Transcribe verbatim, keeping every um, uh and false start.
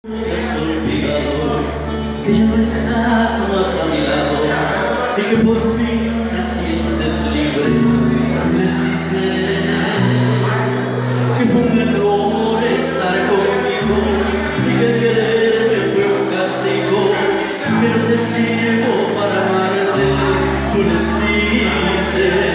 Has olvidado que ya no estás más a mi lado y que por fin te sientes libre. Les dice que fue un error estar conmigo y que el quererme fue un castigo, que no te sirvo para amarte. Tú les dices